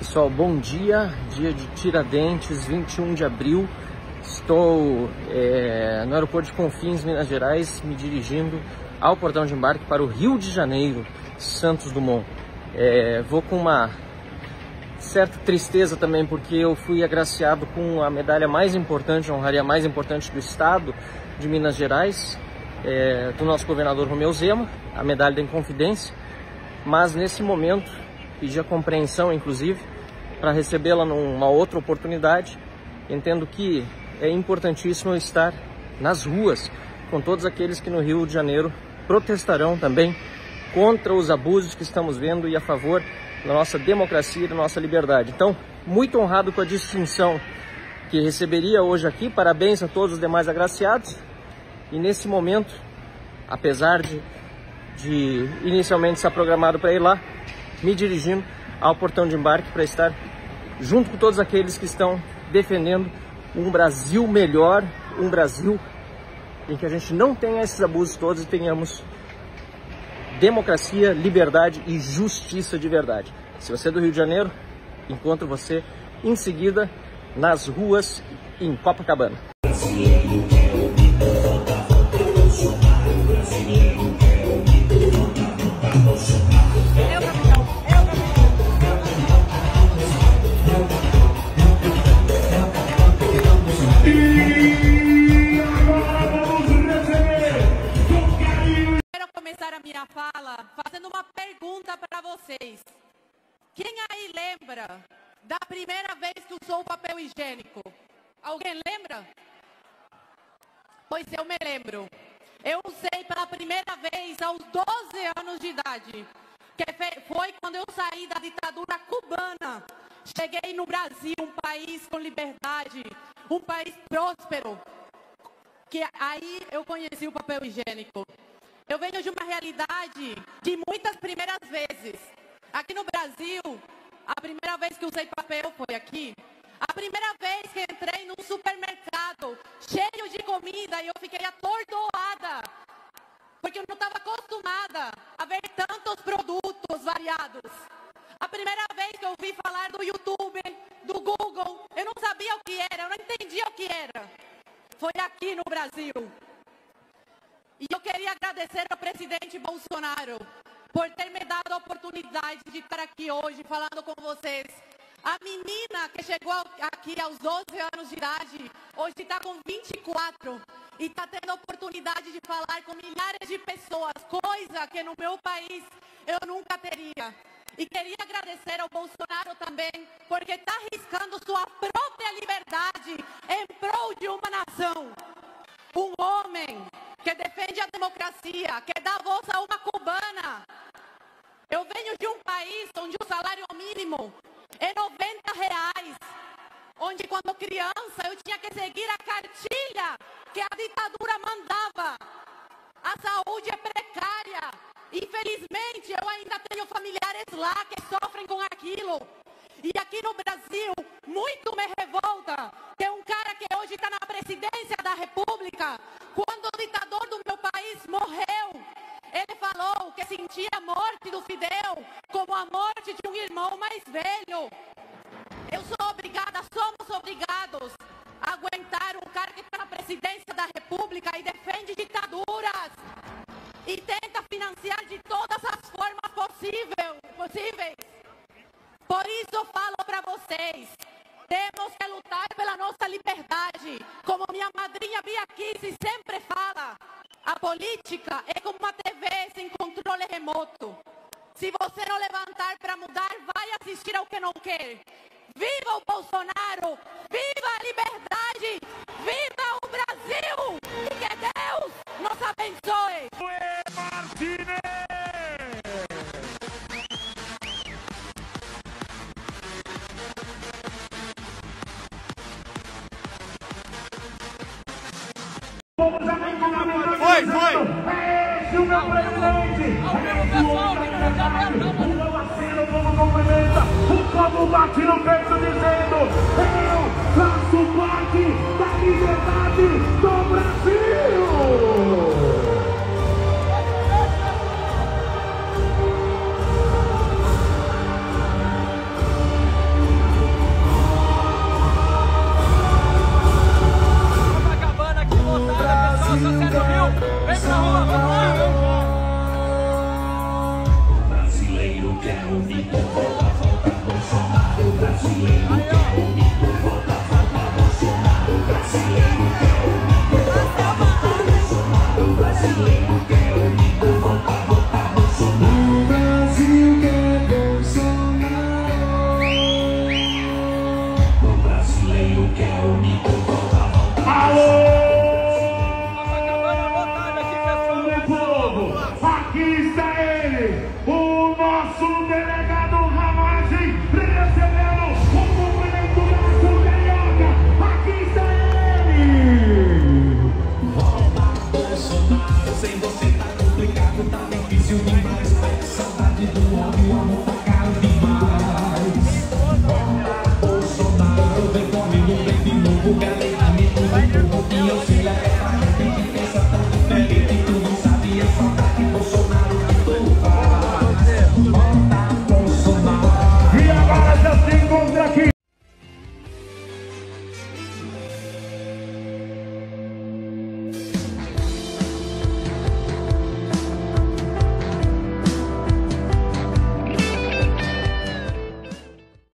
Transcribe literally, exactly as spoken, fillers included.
Pessoal, bom dia, dia de Tiradentes, vinte e um de abril. Estou é, no aeroporto de Confins, Minas Gerais, me dirigindo ao portão de embarque para o Rio de Janeiro, Santos Dumont. É, vou com uma certa tristeza também, porque eu fui agraciado com a medalha mais importante, a honraria mais importante do estado de Minas Gerais, é, do nosso governador Romeu Zema, a medalha da Inconfidência, mas nesse momento pedi a compreensão, inclusive, para recebê-la numa outra oportunidade. Entendo que é importantíssimo eu estar nas ruas com todos aqueles que no Rio de Janeiro protestarão também contra os abusos que estamos vendo e a favor da nossa democracia e da nossa liberdade. Então, muito honrado com a distinção que receberia hoje aqui. Parabéns a todos os demais agraciados. E nesse momento, apesar de, de inicialmente estar programado para ir lá, me dirigindo ao portão de embarque para estar junto com todos aqueles que estão defendendo um Brasil melhor, um Brasil em que a gente não tenha esses abusos todos e tenhamos democracia, liberdade e justiça de verdade. Se você é do Rio de Janeiro, encontro você em seguida nas ruas em Copacabana. A minha fala fazendo uma pergunta para vocês. Quem aí lembra da primeira vez que usou papel higiênico? Alguém lembra? Pois eu me lembro. Eu usei pela primeira vez aos doze anos de idade, que foi quando eu saí da ditadura cubana. Cheguei no Brasil, um país com liberdade, um país próspero, que aí eu conheci o papel higiênico. Eu venho de uma realidade de muitas primeiras vezes. Aqui no Brasil, a primeira vez que usei papel foi aqui. A primeira vez que entrei num supermercado cheio de comida e eu fiquei atordoada, porque eu não estava acostumada a ver tantos produtos variados. A primeira vez que eu ouvi falar do YouTube, do Google, eu não sabia o que era, eu não entendia o que era. Foi aqui no Brasil. E eu queria agradecer ao presidente Bolsonaro por ter me dado a oportunidade de estar aqui hoje falando com vocês. A menina que chegou aqui aos doze anos de idade, hoje está com vinte e quatro e está tendo a oportunidade de falar com milhares de pessoas, coisa que no meu país eu nunca teria. E queria agradecer ao Bolsonaro também, porque está arriscando sua própria liberdade em prol de uma nação. Um homem que defende a democracia, que dá voz a uma cubana. Eu venho de um país onde o salário mínimo é noventa reais, onde quando criança eu tinha que seguir a cartilha que a ditadura mandava. A saúde é precária. Infelizmente, eu ainda tenho familiares lá que sofrem com aquilo. E aqui no Brasil, muito me revolta que um cara que hoje está na presidência da República, quando o ditador do meu país morreu, ele falou que sentia a morte do Fidel como a morte de um irmão mais velho. Eu sou obrigada, somos obrigados a aguentar um cara que está na presidência da República e defende ditaduras e tenta financiar de todas as formas possível, possíveis. Por isso eu falo para vocês, temos que lutar pela nossa liberdade. Como minha madrinha Bia Kicis sempre fala, a política é como uma T V sem controle remoto. Se você não levantar para mudar, vai assistir ao que não quer. Viva o Bolsonaro! Viva a liberdade! Viva o Brasil! E que Deus nos abençoe! Ué, Martinez! Foi, foi! Esse é o meu presidente! O meu aceno, o povo cumprimenta, o povo bate no peito dizendo: eu faço parte da liberdade do Brasil! Aqui está ele, o nosso delegado Ramagem, recebendo o cumprimento da Carioca. Aqui está ele. Volta, Bolsonaro, sem você tá complicado, tá difícil demais. Saudade do homem, o amor tá caro demais. Volta, Bolsonaro, vem comigo, vem de novo, galera.